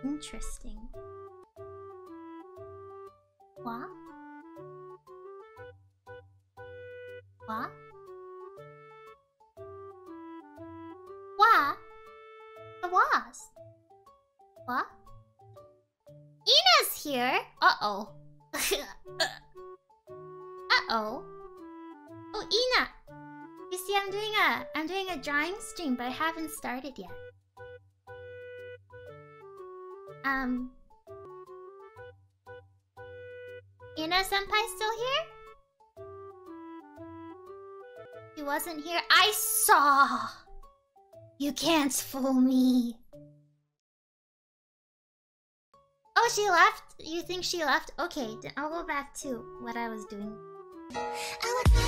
Interesting. What? What? What? The wasp? What? Ina's here! Uh-oh. Uh-oh. Oh, Ina! You see, I'm doing a drawing stream, but I haven't started yet. Ina-senpai still here? She wasn't here. I saw! You can't fool me. Oh, she left? You think she left? Okay, then I'll go back to what I was doing.